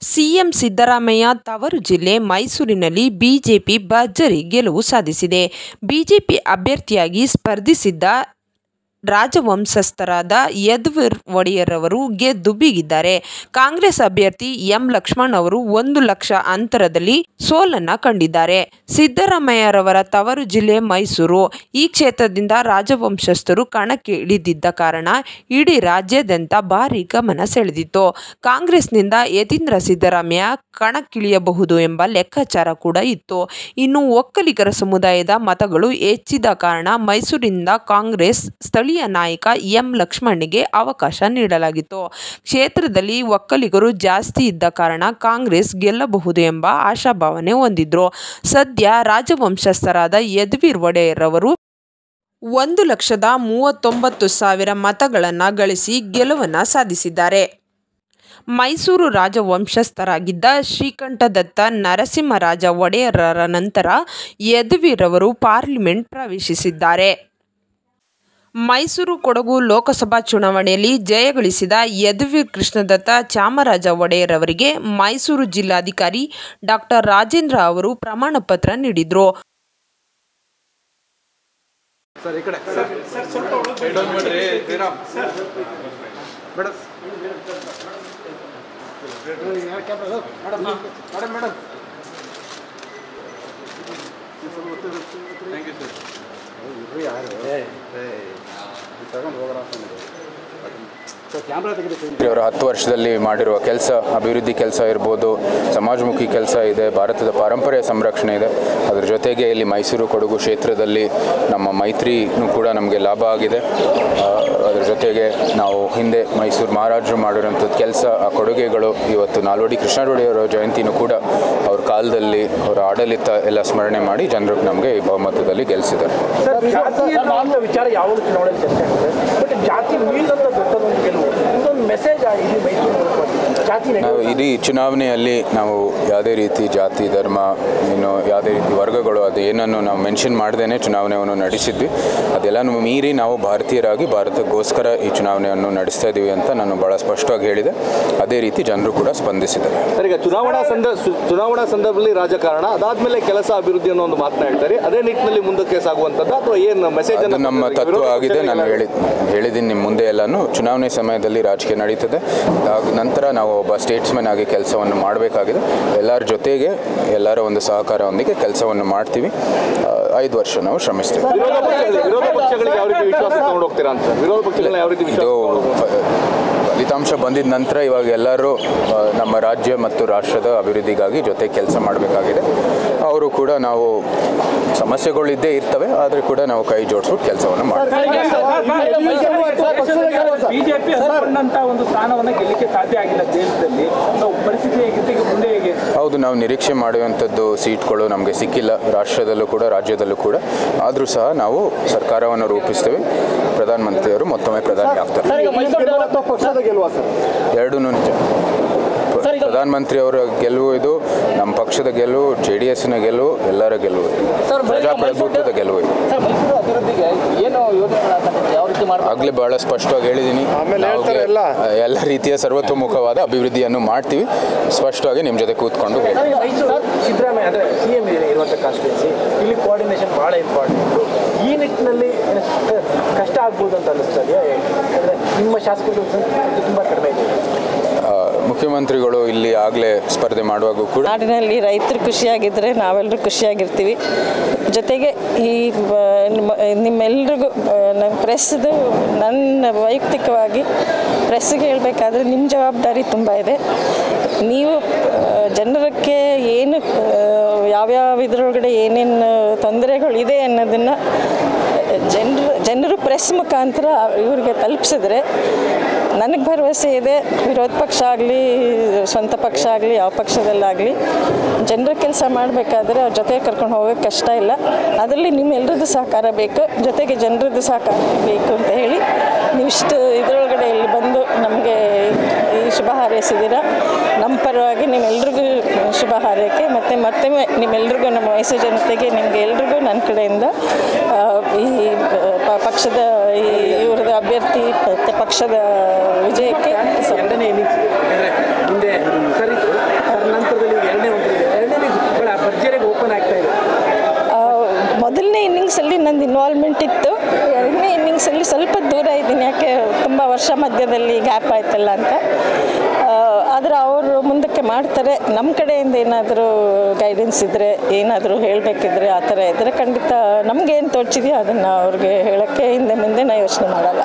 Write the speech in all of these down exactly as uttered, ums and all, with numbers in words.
CM Siddaramaiah ತವರು ಜಿಲ್ಲೆ ಮೈಸೂರಿನಲ್ಲಿ ಬಿಜೆಪಿ ಭರ್ಜರಿ ಗೆಲುವು ಸಾಧಿಸಿದೆ. ಬಿಜೆಪಿ ಅಭ್ಯರ್ಥಿಯಾಗಿ ಸ್ಪರ್ಧಿಸಿದ್ದ ರಾಜವಂಶಸ್ಥರಾದ ಯದುವೀರ್ ಒಡೆಯರ್ ಅವರು ಗೆದ್ದು ಬೀಗಿದ್ದಾರೆ. ಕಾಂಗ್ರೆಸ್ ಅಭ್ಯರ್ಥಿ ಎಂ ಲಕ್ಷ್ಮಣ್ ಅವರು ಒಂದು ಲಕ್ಷ ಅಂತರದಲ್ಲಿ ಸೋಲನ್ನ ಕಂಡಿದ್ದಾರೆ. ಸಿದ್ದರಾಮಯ್ಯರವರ ತವರು ಜಿಲ್ಲೆ ಮೈಸೂರು. ಈ ಕ್ಷೇತ್ರದಿಂದ ರಾಜವಂಶಸ್ಥರು ಕಣಕ್ಕೆ ಇಳಿದಿದ್ದ ಕಾರಣ ಇಡೀ ರಾಜ್ಯಾದ್ಯಂತ ಭಾರೀ ಗಮನ ಸೆಳೆದಿತ್ತು. ಕಾಂಗ್ರೆಸ್ನಿಂದ ಯತೀಂದ್ರ ಸಿದ್ದರಾಮಯ್ಯ ಕಣಕ್ಕಿಳಿಯಬಹುದು ಎಂಬ ಲೆಕ್ಕಾಚಾರ ಕೂಡ ಇತ್ತು. ಇನ್ನು ಒಕ್ಕಲಿಗರ ಸಮುದಾಯದ ಮತಗಳು ಹೆಚ್ಚಿದ ಕಾರಣ ಮೈಸೂರಿನಿಂದ ಕಾಂಗ್ರೆಸ್ ಸ್ಥಳೀಯ ನಾಯಕ ಎಂ ಲಕ್ಷ್ಮಣ್ಗೆ ಅವಕಾಶ ನೀಡಲಾಗಿತ್ತು. ಕ್ಷೇತ್ರದಲ್ಲಿ ಒಕ್ಕಲಿಗರು ಜಾಸ್ತಿ ಇದ್ದ ಕಾರಣ ಕಾಂಗ್ರೆಸ್ ಗೆಲ್ಲಬಹುದು ಎಂಬ ಆಶಾಭಾವನೆ ಹೊಂದಿದ್ರು. ಸದ್ಯ ರಾಜವಂಶಸ್ಥರಾದ ಯದುವೀರ್ ಒಡೆಯರ್ ಅವರು ಒಂದು ಲಕ್ಷದ ಮೂವತ್ತೊಂಬತ್ತು ಸಾವಿರ ಮತಗಳನ್ನು ಗಳಿಸಿ ಗೆಲುವನ್ನು ಸಾಧಿಸಿದ್ದಾರೆ. ಮೈಸೂರು ರಾಜವಂಶಸ್ಥರಾಗಿದ್ದ ಶ್ರೀಕಂಠದತ್ತ ನರಸಿಂಹರಾಜ ಒಡೆಯರರ ನಂತರ ಯದುವೀರ್ ಅವರು ಪಾರ್ಲಿಮೆಂಟ್ ಪ್ರವೇಶಿಸಿದ್ದಾರೆ. ಮೈಸೂರು ಕೊಡಗು ಲೋಕಸಭಾ ಚುನಾವಣೆಯಲ್ಲಿ ಜಯಗಳಿಸಿದ ಯದುವೀರ್ ಕೃಷ್ಣದತ್ತ ಚಾಮರಾಜ ಒಡೆಯರ್ ಅವರಿಗೆ ಮೈಸೂರು ಜಿಲ್ಲಾಧಿಕಾರಿ ಡಾಕ್ಟರ್ ರಾಜೇಂದ್ರ ಅವರು ಪ್ರಮಾಣ ಪತ್ರ ನೀಡಿದರು. ಇವರು ಹತ್ತು ವರ್ಷದಲ್ಲಿ ಮಾಡಿರುವ ಕೆಲಸ, ಅಭಿವೃದ್ಧಿ ಕೆಲಸ ಇರ್ಬೋದು, ಸಮಾಜಮುಖಿ ಕೆಲಸ ಇದೆ, ಭಾರತದ ಪಾರಂಪರ್ಯ ಸಂರಕ್ಷಣೆ ಇದೆ. ಅದರ ಜೊತೆಗೆ ಇಲ್ಲಿ ಮೈಸೂರು ಕೊಡಗು ಕ್ಷೇತ್ರದಲ್ಲಿ ನಮ್ಮ ಮೈತ್ರಿನೂ ಕೂಡ ನಮಗೆ ಲಾಭ ಆಗಿದೆ. ಅದರ ಜೊತೆಗೆ ನಾವು ಹಿಂದೆ ಮೈಸೂರು ಮಹಾರಾಜರು ಮಾಡಿರೋಂಥದ್ದು ಕೆಲಸ, ಆ ಕೊಡುಗೆಗಳು ಇವತ್ತು ನಾಲ್ವಡಿ ಕೃಷ್ಣರಾಜರವರ ಜಯಂತಿನೂ ಕೂಡ ಅವ್ರ ಕಾಲದಲ್ಲಿ ಅವರ ಆಡಳಿತ ಎಲ್ಲ ಸ್ಮರಣೆ ಮಾಡಿ ಜನರು ನಮಗೆ ಈ ಬಹುಮತದಲ್ಲಿ ಗೆಲ್ಲಿಸಿದ್ದಾರೆ. ವಿಚಾರ ಯಾವಾಗ ಚುನಾವಣೆ ಚರ್ಚೆ ಆಗ್ತದೆ, ಬಟ್ ಜಾತಿ ಮೀರಿದಂಥ ದೊಡ್ಡದೊಂದು ಗೆಲುವು ಇದೊಂದು ಮೆಸೇಜ್ ಆಗಿದೆ ಮೈಸೂರು. ನಾವು ಇಡೀ ಚುನಾವಣೆಯಲ್ಲಿ ನಾವು ಯಾವುದೇ ರೀತಿ ಜಾತಿ, ಧರ್ಮ, ಇನ್ನು ಯಾವುದೇ ರೀತಿ ವರ್ಗಗಳು ಅದು ಏನನ್ನು ನಾವು ಮೆನ್ಷನ್ ಮಾಡ್ದೇನೆ ಚುನಾವಣೆಯನ್ನು ನಡೆಸಿದ್ವಿ. ಅದೆಲ್ಲನೂ ಮೀರಿ ನಾವು ಭಾರತೀಯರಾಗಿ ಭಾರತಕ್ಕೋಸ್ಕರ ಈ ಚುನಾವಣೆಯನ್ನು ನಡೆಸ್ತಾ ಇದ್ದೀವಿ ಅಂತ ನಾನು ಭಾಳ ಸ್ಪಷ್ಟವಾಗಿ ಹೇಳಿದೆ. ಅದೇ ರೀತಿ ಜನರು ಕೂಡ ಸ್ಪಂದಿಸಿದ್ದಾರೆ. ಸರ್, ಈಗ ಚುನಾವಣಾ ಸಂದ ಚುನಾವಣಾ ಸಂದರ್ಭದಲ್ಲಿ ರಾಜಕಾರಣ, ಅದಾದ್ಮೇಲೆ ಕೆಲಸ, ಅಭಿವೃದ್ಧಿ ಅನ್ನೋ ಒಂದು ಮಾತನ್ನ ಹೇಳ್ತಾರೆ. ಅದೇ ನಿಟ್ಟಿನಲ್ಲಿ ಮುಂದಕ್ಕೆ ಸಾಗುವಂಥದ್ದು ಅಥವಾ ಏನು ಮೆಸೇಜ್? ಅದು ನಮ್ಮ ತತ್ವ ಆಗಿದೆ. ನಾನು ಹೇಳಿ ಹೇಳಿದ್ದೀನಿ ನಿಮ್ಮ ಮುಂದೆ ಎಲ್ಲನೂ. ಚುನಾವಣೆ ಸಮಯದಲ್ಲಿ ರಾಜಕೀಯ ನಡೀತದೆ. ನಂತರ ನಾವು ಒಬ್ಬ ಸ್ಟೇಟ್ಸ್ಮನ್ ಆಗಿ ಕೆಲಸವನ್ನು ಮಾಡಬೇಕಾಗಿದೆ. ಎಲ್ಲರ ಜೊತೆಗೆ ಎಲ್ಲರ ಒಂದು ಸಹಕಾರದೊಂದಿಗೆ ಕೆಲಸವನ್ನು ಮಾಡ್ತೀವಿ. ಐದು ವರ್ಷ ನಾವು ಶ್ರಮಿಸ್ತೀವಿ. ವಿರೋಧ ಪಕ್ಷಗಳಿಗೆ ಯಾವ ರೀತಿ ವಿಶ್ವಾಸ ತಗೊಂಡು ಹೋಗ್ತೀರಾ ಅಂತ? ವಿರೋಧ ಪಕ್ಷಗಳನ್ನ ಯಾವ ರೀತಿ ಇದು ಫಲಿತಾಂಶ ಬಂದಿದ ನಂತರ ಇವಾಗ ಎಲ್ಲರೂ ನಮ್ಮ ರಾಜ್ಯ ಮತ್ತು ರಾಷ್ಟ್ರದ ಅಭಿವೃದ್ಧಿಗಾಗಿ ಜೊತೆ ಕೆಲಸ ಮಾಡಬೇಕಾಗಿದೆ. ಅವರು ಕೂಡ ನಾವು ಸಮಸ್ಯೆಗಳು ಇದ್ದೇ ಇರ್ತವೆ, ಆದರೆ ಕೂಡ ನಾವು ಕೈ ಜೋಡಿಸ್ಬಿಟ್ಟು ಕೆಲಸವನ್ನು ಮಾಡ್ತೀವಿ. ಬಿಜೆಪಿ ಅಂದುಕೊಂಡಂತ ಒಂದು ಸ್ಥಾನವನ್ನು ಗೆಲ್ಲಕ್ಕೆ ಸಾಧ್ಯ ಆಗಿಲ್ಲ ದೇಶದಲ್ಲಿ. ಪರಿಸ್ಥಿತಿ ಹೇಗಿತ್ತು ಈಗ ಮುಂದೆ ಹೇಗೆ? ಹೌದು, ನಾವು ನಿರೀಕ್ಷೆ ಮಾಡುವಂಥದ್ದು ಸೀಟ್ಗಳು ನಮಗೆ ಸಿಕ್ಕಿಲ್ಲ, ರಾಷ್ಟ್ರದಲ್ಲೂ ಕೂಡ ರಾಜ್ಯದಲ್ಲೂ ಕೂಡ. ಆದರೂ ಸಹ ನಾವು ಸರ್ಕಾರವನ್ನು ರೂಪಿಸ್ತೇವೆ. ಪ್ರಧಾನಮಂತ್ರಿಯವರು ಮತ್ತೊಮ್ಮೆ ಪ್ರಧಾನಿ ಆಗ್ತಾರೆ. ಎರಡೂ ನಿಜ. ಪ್ರಧಾನಮಂತ್ರಿಯವರ ಗೆಲುವು ಇದು, ನಮ್ಮ ಪಕ್ಷದ ಗೆಲುವು, ಜೆ ಡಿ ಎಸ್ನ ಗೆಲುವು, ಎಲ್ಲರ ಗೆಲುವು, ಪ್ರಜಾಪ್ರಭುತ್ವದ ಗೆಲುವು ಇದು. ಆಗಲೇ ಬಹಳ ಸ್ಪಷ್ಟವಾಗಿ ಹೇಳಿದ್ದೀನಿ. ಎಲ್ಲ ರೀತಿಯ ಸರ್ವತೋಮುಖವಾದ ಅಭಿವೃದ್ಧಿಯನ್ನು ಮಾಡ್ತೀವಿ. ಸ್ಪಷ್ಟವಾಗಿ ನಿಮ್ಮ ಜೊತೆ ಕೂತ್ಕೊಂಡು ಸಿದ್ದರಾಮಯ್ಯ ಅಂದರೆ ಸಿ ಎಂ ಇರುವಂಥ ಕಾನ್ಸ್ಟಿಟ್ಯೂನ್ಸಿ, ಇಲ್ಲಿ ಕೋಆರ್ಡಿನೇಷನ್ ಭಾಳ ಇಂಪಾರ್ಟೆಂಟು. ಈ ನಿಟ್ಟಿನಲ್ಲಿ ಕಷ್ಟ ಆಗ್ಬೋದು ಅಂತ ಅನ್ನಿಸ್ತದೆ. ಅಂದರೆ ನಿಮ್ಮ ಶಾಸಕರು ತುಂಬ ಕಡಿಮೆ ಇದೆ. ಮುಖ್ಯಮಂತ್ರಿಗಳು ಇಲ್ಲಿ ಆಗಲೇ ಸ್ಪರ್ಧೆ ಮಾಡುವಾಗ ಕೂಡ ನಾಡಿನಲ್ಲಿ ರೈತರು ಖುಷಿಯಾಗಿದ್ದರೆ ನಾವೆಲ್ಲರೂ ಖುಷಿಯಾಗಿರ್ತೀವಿ. ಜೊತೆಗೆ ಈ ನಿಮ್ಮೆಲ್ರಿಗೂ ನನ್ನ ಪ್ರೆಸ್ದು ನನ್ನ ವೈಯಕ್ತಿಕವಾಗಿ ಪ್ರೆಸ್ಸಿಗೆ ಹೇಳಬೇಕಾದ್ರೆ ನಿಮ್ಮ ಜವಾಬ್ದಾರಿ ತುಂಬ ಇದೆ. ನೀವು ಜನರಕ್ಕೆ ಏನು ಯಾವ್ಯಾವ ಇದರೊಳಗಡೆ ಏನೇನು ತೊಂದರೆಗಳಿದೆ ಅನ್ನೋದನ್ನು ಜನರು ಜನರು ಪ್ರೆಸ್ ಮುಖಾಂತರ ಇವ್ರಿಗೆ ತಲುಪಿಸಿದ್ರೆ ನನಗೆ ಭರವಸೆ ಇದೆ, ವಿರೋಧ ಪಕ್ಷ ಆಗಲಿ ಸ್ವಂತ ಪಕ್ಷ ಆಗಲಿ ಯಾವ ಪಕ್ಷದಲ್ಲಾಗಲಿ ಜನರ ಕೆಲಸ ಮಾಡಬೇಕಾದ್ರೆ ಅವ್ರ ಜೊತೆ ಕರ್ಕೊಂಡು ಹೋಗೋಕ್ಕೆ ಕಷ್ಟ ಇಲ್ಲ. ಅದರಲ್ಲಿ ನಿಮ್ಮೆಲ್ಲರದ್ದು ಸಹಕಾರ ಬೇಕು, ಜೊತೆಗೆ ಜನರದ್ದು ಸಹಕಾರ ಬೇಕು ಅಂತ ಹೇಳಿ ನೀವಿಷ್ಟು ಇದರೊಳಗಡೆ ಇಲ್ಲಿ ಬಂದು ನಮಗೆ ಈ ಶುಭ ಹಾರೈಸಿದ್ದೀರ. ನಮ್ಮ ಪರವಾಗಿ ನಿಮ್ಮೆಲ್ರಿಗೂ ಶುಭ ಹಾರೈಕೆ. ಮತ್ತು ಮತ್ತೊಮ್ಮೆ ನಿಮ್ಮೆಲ್ರಿಗೂ, ನಮ್ಮ ವಯಸ್ಸು ಜನತೆಗೆ, ನಿಮಗೆ ಎಲ್ರಿಗೂ ನನ್ನ ಕಡೆಯಿಂದ ಈ ಪಕ್ಷದ ಈ ಇವ್ರದ್ದು ಅಭ್ಯರ್ಥಿ ಮತ್ತು ಪಕ್ಷದ ವಿಜಯಕ್ಕೆ ಮುಂದೆ ಸರಿ ಮಧ್ಯದಲ್ಲಿ ಗ್ಯಾಪ್ ಆಯ್ತಲ್ಲ ಅಂತ. ಆದರೆ ಅವರು ಮುಂದಕ್ಕೆ ಮಾಡ್ತಾರೆ. ನಮ್ಮ ಕಡೆಯಿಂದ ಏನಾದರೂ ಗೈಡೆನ್ಸ್ ಇದ್ದರೆ, ಏನಾದರೂ ಹೇಳಬೇಕಿದ್ರೆ ಆ ಥರ ಇದ್ದರೆ ಖಂಡಿತ ನಮಗೇನು ತೋಚಿದೆಯೋ ಅದನ್ನು ಅವ್ರಿಗೆ ಹೇಳೋಕ್ಕೆ ಹಿಂದೆ ಮುಂದೆ ನಾವು ಯೋಚನೆ ಮಾಡಲ್ಲ.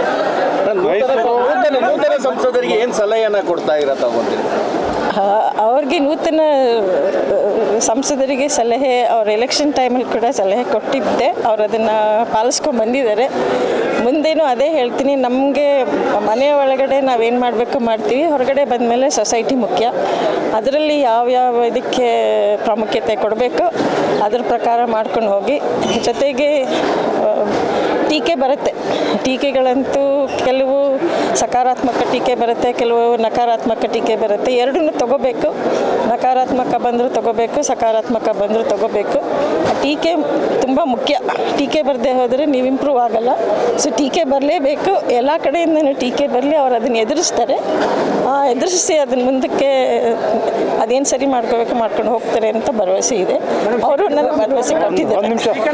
ನೂತನ ಸಂಸದರಿಗೆ ಏನು ಸಲಹೆಯನ್ನು ಕೊಡ್ತಾ ಇರೋ ತಗೊಂತೀರಿ? ಅವ್ರಿಗೆ ನೂತನ ಸಂಸದರಿಗೆ ಸಲಹೆ ಅವ್ರ ಎಲೆಕ್ಷನ್ ಟೈಮಲ್ಲಿ ಕೂಡ ಸಲಹೆ ಕೊಟ್ಟಿದ್ದೆ. ಅವ್ರು ಅದನ್ನು ಪಾಲಿಸ್ಕೊಂಡು ಬಂದಿದ್ದಾರೆ. ಮುಂದೇನು ಅದೇ ಹೇಳ್ತೀನಿ, ನಮಗೆ ಮನೆಯ ಒಳಗಡೆ ನಾವೇನು ಮಾಡಬೇಕು ಮಾಡ್ತೀವಿ, ಹೊರಗಡೆ ಬಂದಮೇಲೆ ಸೊಸೈಟಿ ಮುಖ್ಯ. ಅದರಲ್ಲಿ ಯಾವ್ಯಾವ ಇದಕ್ಕೆ ಪ್ರಾಮುಖ್ಯತೆ ಕೊಡಬೇಕು ಅದ್ರ ಪ್ರಕಾರ ಮಾಡ್ಕೊಂಡು ಹೋಗಿ. ಜೊತೆಗೆ ಟೀಕೆ ಬರುತ್ತೆ, ಟೀಕೆಗಳಂತೂ ಕೆಲವು ಸಕಾರಾತ್ಮಕ ಟೀಕೆ ಬರುತ್ತೆ, ಕೆಲವು ನಕಾರಾತ್ಮಕ ಟೀಕೆ ಬರುತ್ತೆ. ಎರಡನ್ನೂ ತಗೋಬೇಕು. ನಕಾರಾತ್ಮಕ ಬಂದರೂ ತಗೋಬೇಕು, ಸಕಾರಾತ್ಮಕ ಬಂದರೂ ತಗೋಬೇಕು. ಟೀಕೆ ತುಂಬ ಮುಖ್ಯ. ಟೀಕೆ ಬರದೇ ಹೋದರೆ ನೀವು ಇಂಪ್ರೂವ್ ಆಗಲ್ಲ. ಸೊ ಟೀಕೆ ಬರಲೇಬೇಕು. ಎಲ್ಲ ಕಡೆಯಿಂದನೂ ಟೀಕೆ ಬರಲಿ. ಅವ್ರು ಅದನ್ನು ಎದುರಿಸ್ತಾರೆ. ಎದುರಿಸಿ ಅದನ್ನ ಮುಂದಕ್ಕೆ ಅದೇನು ಸರಿ ಮಾಡ್ಕೋಬೇಕು ಮಾಡ್ಕೊಂಡು ಹೋಗ್ತಾರೆ ಅಂತ ಭರವಸೆ ಇದೆ. ಅವರು ನನಗೆ ಭರವಸೆ ಕೊಟ್ಟಿದ್ದಾರೆ.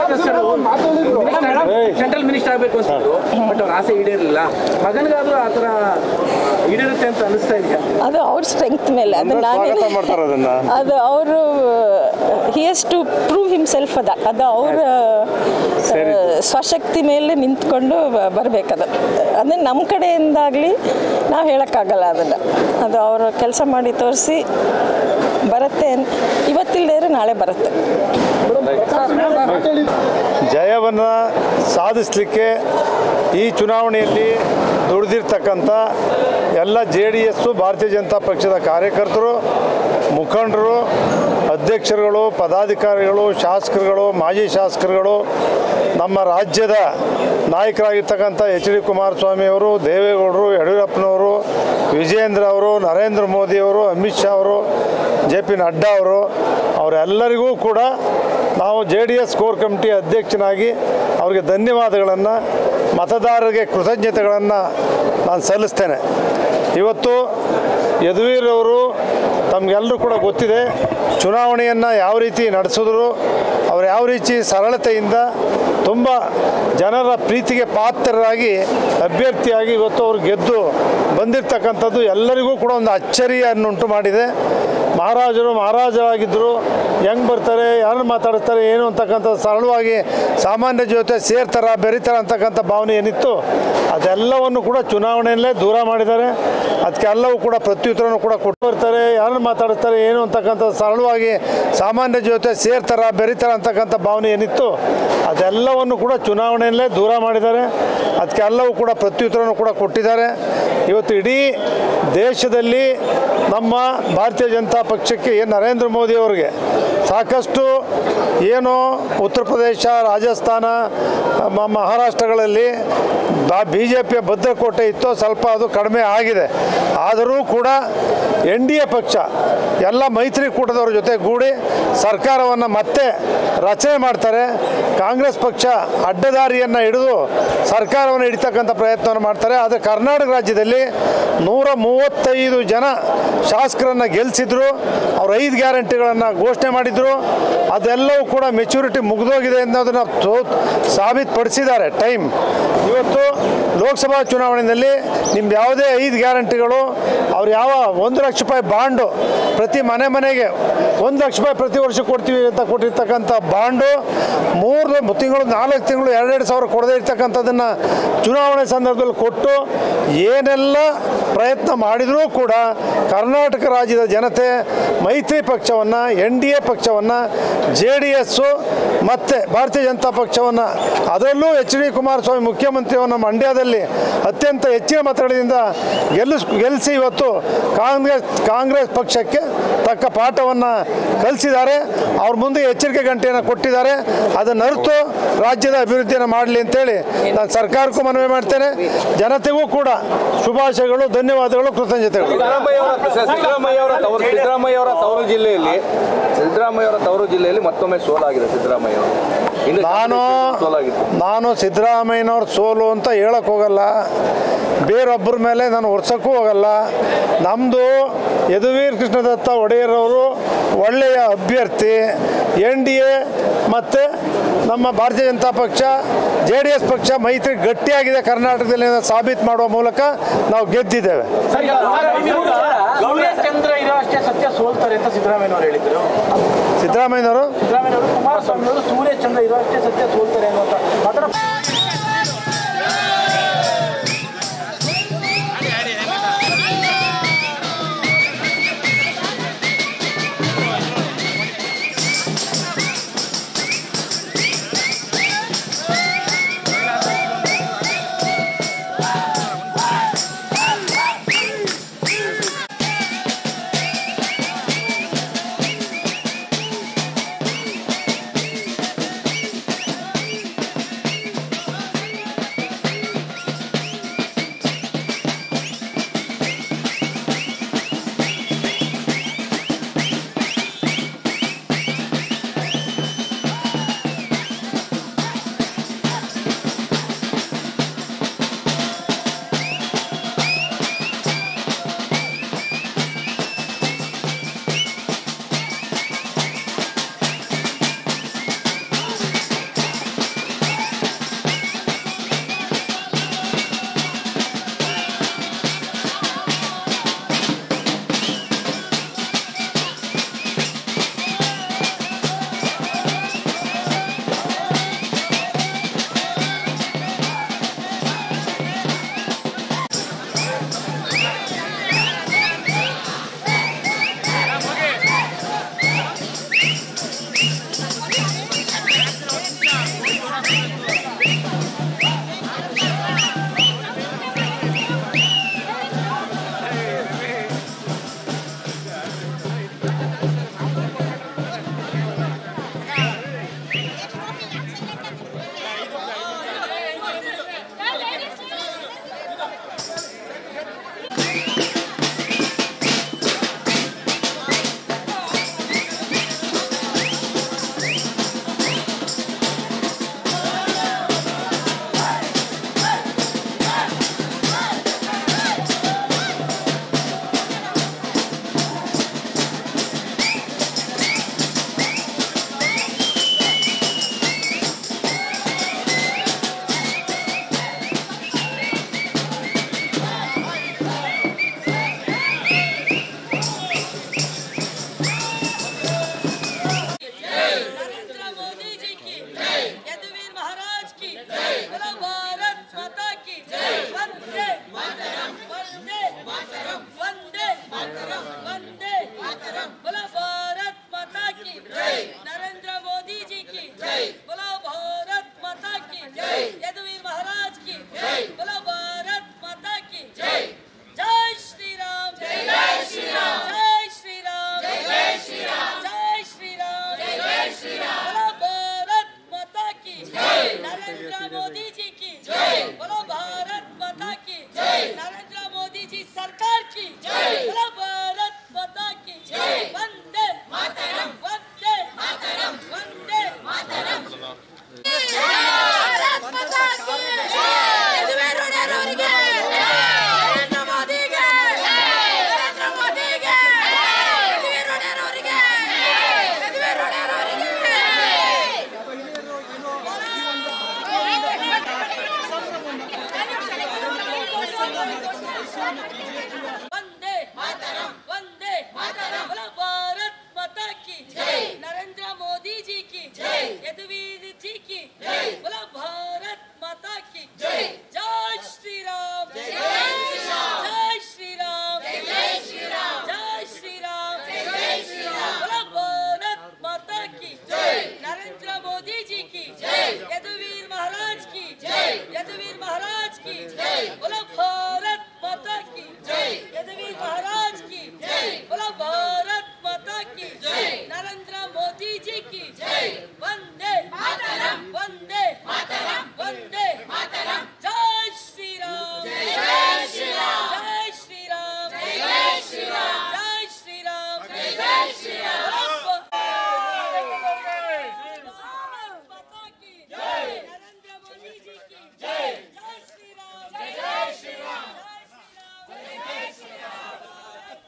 ಸೆಂಟ್ರಲ್ ಮಿನಿಸ್ಟರ್ ಆಗಬೇಕು ಅನ್ಸಿದ್ರು, ಬಟ್ ಅವ್ರ ಆಸೆ ಈಡೇರಲಿಲ್ಲ. ಮಗನಿಗಾದ್ರೂ ಆ ಥರ ಈಡೇರುತ್ತೆ ಅಂತ ಅನಿಸ್ತಾ ಇದೆಯಾ? ಅದು ಅವ್ರ ಸ್ಟ್ರೆಂತ್ ಮೇಲೆ. ಅದು ನಾನು ಅದು ಅವರು he has to prove himself. ಅದ ಅದು ಅವರ ಸ್ವಶಕ್ತಿ ಮೇಲೆ ನಿಂತ್ಕೊಂಡು ಬರಬೇಕದು. ಅಂದರೆ ನಮ್ಮ ಕಡೆಯಿಂದಾಗಲಿ ನಾವು ಹೇಳೋಕ್ಕಾಗಲ್ಲ ಅದನ್ನು. ಅದು ಅವರು ಕೆಲಸ ಮಾಡಿ ತೋರಿಸಿ ಬರುತ್ತೆ. ಇವತ್ತಿಲ್ಲದೇ ನಾಳೆ ಬರುತ್ತೆ. ಜಯವನ್ನು ಸಾಧಿಸಲಿಕ್ಕೆ ಈ ಚುನಾವಣೆಯಲ್ಲಿ ದುಡಿದಿರ್ತಕ್ಕಂಥ ಎಲ್ಲ ಜೆ ಡಿ ಎಸ್ಸು ಭಾರತೀಯ ಜನತಾ ಪಕ್ಷದ ಕಾರ್ಯಕರ್ತರು, ಮುಖಂಡರು, ಅಧ್ಯಕ್ಷರುಗಳು, ಪದಾಧಿಕಾರಿಗಳು, ಶಾಸಕರುಗಳು, ಮಾಜಿ ಶಾಸಕರುಗಳು, ನಮ್ಮ ರಾಜ್ಯದ ನಾಯಕರಾಗಿರ್ತಕ್ಕಂಥ ಎಚ್ ಡಿ ಕುಮಾರಸ್ವಾಮಿಯವರು, ದೇವೇಗೌಡರು, ಯಡಿಯೂರಪ್ಪನವರು, ವಿಜಯೇಂದ್ರ ಅವರು, ನರೇಂದ್ರ ಮೋದಿಯವರು, ಅಮಿತ್ ಶಾ ಅವರು, ಜೆ ಪಿ ನಡ್ಡಾ ಅವರು, ಅವರೆಲ್ಲರಿಗೂ ಕೂಡ ನಾವು J D S core committee ಅಧ್ಯಕ್ಷನಾಗಿ ಅವರಿಗೆ ಧನ್ಯವಾದಗಳನ್ನು, ಮತದಾರರಿಗೆ ಕೃತಜ್ಞತೆಗಳನ್ನು ನಾನು ಸಲ್ಲಿಸ್ತೇನೆ. ಇವತ್ತು ಯದುವೀರವರು ತಮಗೆಲ್ಲರೂ ಕೂಡ ಗೊತ್ತಿದೆ, ಚುನಾವಣೆಯನ್ನು ಯಾವ ರೀತಿ ನಡೆಸಿದ್ರು, ಅವರು ಯಾವ ರೀತಿ ಸರಳತೆಯಿಂದ ತುಂಬ ಜನರ ಪ್ರೀತಿಗೆ ಪಾತ್ರರಾಗಿ ಅಭ್ಯರ್ಥಿಯಾಗಿ ಇವತ್ತು ಅವರು ಗೆದ್ದು ಬಂದಿರತಕ್ಕಂಥದ್ದು ಎಲ್ಲರಿಗೂ ಕೂಡ ಒಂದು ಅಚ್ಚರಿಯನ್ನುಂಟು ಮಾಡಿದೆ. ಮಹಾರಾಜರು ಮಹಾರಾಜರಾಗಿದ್ದರು, ಹೆಂಗೆ ಬರ್ತಾರೆ, ಯಾರನ್ನು ಮಾತಾಡ್ತಾರೆ, ಏನು ಅಂತಕ್ಕಂಥದ್ದು ಸರಳವಾಗಿ ಸಾಮಾನ್ಯ ಜೊತೆ ಸೇರ್ತಾರ ಬೆರೀತಾರ ಅಂತಕ್ಕಂಥ ಭಾವನೆ ಏನಿತ್ತು ಅದೆಲ್ಲವನ್ನು ಕೂಡ ಚುನಾವಣೆಯಲ್ಲೇ ದೂರ ಮಾಡಿದ್ದಾರೆ. ಅದಕ್ಕೆಲ್ಲವೂ ಕೂಡ ಪ್ರತ್ಯುತ್ತರವನ್ನು ಕೂಡ ಕೊಟ್ಟು ಬರ್ತಾರೆ, ಯಾರನ್ನು ಮಾತಾಡ್ತಾರೆ, ಏನು ಅಂತಕ್ಕಂಥದ್ದು ಸರಳವಾಗಿ ಸಾಮಾನ್ಯ ಜೊತೆ ಸೇರ್ತಾರ ಬೆರೀತಾರ ಅಂತಕ್ಕಂಥ ಭಾವನೆ ಏನಿತ್ತು ಅದೆಲ್ಲವನ್ನು ಕೂಡ ಚುನಾವಣೆಯಲ್ಲೇ ದೂರ ಮಾಡಿದ್ದಾರೆ. ಅದಕ್ಕೆಲ್ಲವೂ ಕೂಡ ಪ್ರತ್ಯುತ್ತರವನ್ನು ಕೂಡ ಕೊಟ್ಟಿದ್ದಾರೆ. ಇವತ್ತು ಇಡೀ ದೇಶದಲ್ಲಿ ನಮ್ಮ ಭಾರತೀಯ ಜನತಾ ಪಕ್ಷಕ್ಕೆ ಏನು ನರೇಂದ್ರ ಮೋದಿ ಅವರಿಗೆ ಸಾಕಷ್ಟು ಏನು ಉತ್ತರ ಪ್ರದೇಶ, ರಾಜಸ್ಥಾನ, ಮಹಾರಾಷ್ಟ್ರಗಳಲ್ಲಿ ಬಿ ಜೆ ಪಿಯ ಭದ್ರಕೋಟೆ ಇತ್ತು, ಸ್ವಲ್ಪ ಅದು ಕಡಿಮೆ ಆಗಿದೆ. ಆದರೂ ಕೂಡ ಎನ್ ಡಿ ಎ ಪಕ್ಷ ಎಲ್ಲ ಮೈತ್ರಿಕೂಟದವ್ರ ಜೊತೆ ಗೂಡಿ ಸರ್ಕಾರವನ್ನು ಮತ್ತೆ ರಚನೆ ಮಾಡ್ತಾರೆ. ಕಾಂಗ್ರೆಸ್ ಪಕ್ಷ ಅಡ್ಡದಾರಿಯನ್ನು ಹಿಡಿದು ಸರ್ಕಾರವನ್ನು ಹಿಡಿತಕ್ಕಂಥ ಪ್ರಯತ್ನವನ್ನು ಮಾಡ್ತಾರೆ. ಆದರೆ ಕರ್ನಾಟಕ ರಾಜ್ಯದಲ್ಲಿ ನೂರ ಮೂವತ್ತೈದು ಜನ ಶಾಸಕರನ್ನು ಗೆಲ್ಲಿಸಿದ್ರು. ಅವರು ಐದು ಗ್ಯಾರಂಟಿಗಳನ್ನು ಘೋಷಣೆ ಮಾಡಿದರು. ಅದೆಲ್ಲವೂ ಕೂಡ ಮೆಚುರಿಟಿ ಮುಗಿದೋಗಿದೆ ಅನ್ನೋದನ್ನು ತೋ ಸಾಬೀತುಪಡಿಸಿದ್ದಾರೆ ಟೈಮ್. ಇವತ್ತು ಲೋಕಸಭಾ ಚುನಾವಣೆಯಲ್ಲಿ ನಿಮ್ದು ಯಾವುದೇ ಐದು ಗ್ಯಾರಂಟಿಗಳು, ಅವ್ರು ಯಾವ ಒಂದು ಲಕ್ಷ ರೂಪಾಯಿ ಬಾಂಡು ಪ್ರತಿ ಮನೆ ಮನೆಗೆ ಒಂದು ಲಕ್ಷ ರೂಪಾಯಿ ಪ್ರತಿ ವರ್ಷ ಕೊಡ್ತೀವಿ ಅಂತ ಕೊಟ್ಟಿರ್ತಕ್ಕಂಥ ಬಾಂಡು ಮೂರು ತಿಂಗಳು ನಾಲ್ಕು ತಿಂಗಳು ಎರಡೆರಡು ಸಾವಿರ ಕೊಡದೇ ಇರ್ತಕ್ಕಂಥದ್ದನ್ನು ಚುನಾವಣೆ ಸಂದರ್ಭದಲ್ಲಿ ಕೊಟ್ಟು ಏನೆಲ್ಲ ಪ್ರಯತ್ನ ಮಾಡಿದರೂ ಕೂಡ ಕರ್ನಾಟಕ ರಾಜ್ಯದ ಜನತೆ ಮೈತ್ರಿ ಪಕ್ಷವನ್ನು, ಎನ್ ಡಿ ಎ ಪಕ್ಷವನ್ನು, ಜೆ ಡಿ ಎಸ್ಸು ಮತ್ತು ಭಾರತೀಯ ಜನತಾ ಪಕ್ಷವನ್ನು, ಅದರಲ್ಲೂ ಎಚ್ ಡಿ ಕುಮಾರಸ್ವಾಮಿ ಮುಖ್ಯಮಂತ್ರಿಯನ್ನು ಮಂಡ್ಯದಲ್ಲಿ ಅತ್ಯಂತ ಹೆಚ್ಚಿನ ಮತಗಳಿಂದ ಗೆಲ್ಲಿಸ್ ಗೆಲ್ಲಿಸಿ ಇವತ್ತು ಕಾಂಗ್ರೆಸ್ ಕಾಂಗ್ರೆಸ್ ಪಕ್ಷಕ್ಕೆ ತಕ್ಕ ಪಾಠವನ್ನು ಕಲಿಸಿದ್ದಾರೆ. ಅವ್ರ ಮುಂದೆ ಎಚ್ಚರಿಕೆ ಗಂಟೆಯನ್ನು ಕೊಟ್ಟಿದ್ದಾರೆ. ಅದನ್ನು ಅರಿತು ರಾಜ್ಯದ ಅಭಿವೃದ್ಧಿಯನ್ನು ಮಾಡಲಿ ಅಂತೇಳಿ ನಾನು ಸರ್ಕಾರಕ್ಕೂ ಮನವಿ ಮಾಡ್ತೇನೆ. ಜನತೆಗೂ ಕೂಡ ಶುಭಾಶಯಗಳು, ಧನ್ಯವಾದಗಳು, ಕೃತಜ್ಞತೆಗಳು. ಸಿದ್ದರಾಮಯ್ಯ ಅವರ ತವರು ಸಿದ್ದರಾಮಯ್ಯ ಅವರ ತವರು ಜಿಲ್ಲೆಯಲ್ಲಿ ಸಿದ್ದರಾಮಯ್ಯ ಅವರ ತವರು ಜಿಲ್ಲೆಯಲ್ಲಿ ಮತ್ತೊಮ್ಮೆ ಸೋಲಾಗಿದೆ. ಸಿದ್ದರಾಮಯ್ಯ ಅವರು ನಾನು ನಾನು ಸಿದ್ದರಾಮಯ್ಯನವ್ರ ಸೋಲು ಅಂತ ಹೇಳಕ್ಕೆ ಹೋಗಲ್ಲ, ಬೇರೊಬ್ಬರ ಮೇಲೆ ನಾನು ಹೊರ್ಸೋಕ್ಕೂ ಹೋಗಲ್ಲ. ನಮ್ಮದು ಯದುವೀರ್ ಕೃಷ್ಣದತ್ತ ಒಡೆಯರವರು ಒಳ್ಳೆಯ ಅಭ್ಯರ್ಥಿ. ಎನ್ ಡಿ ಎ ಮತ್ತು ನಮ್ಮ ಭಾರತೀಯ ಜನತಾ ಪಕ್ಷ ಜೆ ಡಿ ಎಸ್ ಪಕ್ಷ ಮೈತ್ರಿ ಗಟ್ಟಿಯಾಗಿದೆ ಕರ್ನಾಟಕದಲ್ಲಿ ಸಾಬೀತು ಮಾಡುವ ಮೂಲಕ ನಾವು ಗೆದ್ದಿದ್ದೇವೆ. ಚಂದ್ರ ಇರೋ ಅಷ್ಟೇ ಸತ್ಯ ಸೋಲ್ತಾರೆ ಅಂತ ಸಿದ್ದರಾಮಯ್ಯನವರು ಹೇಳಿದ್ರು. ಸಿದ್ದರಾಮಯ್ಯನವರು ಸಿದ್ದರಾಮಯ್ಯನವರು ಕುಮಾರಸ್ವಾಮಿ ಅವರು ಸೂರ್ಯ ಚಂದ್ರ ಇರೋ ಅಷ್ಟೇ ಸತ್ಯ ಸೋಲ್ತಾರೆ ಅನ್ನುವಂಥ ಮಾತ್ರ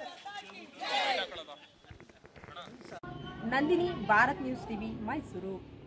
ನಂದಿನಿ, ಭಾರತ್ ನ್ಯೂಸ್ ಟಿವಿ, ಮೈಸೂರು.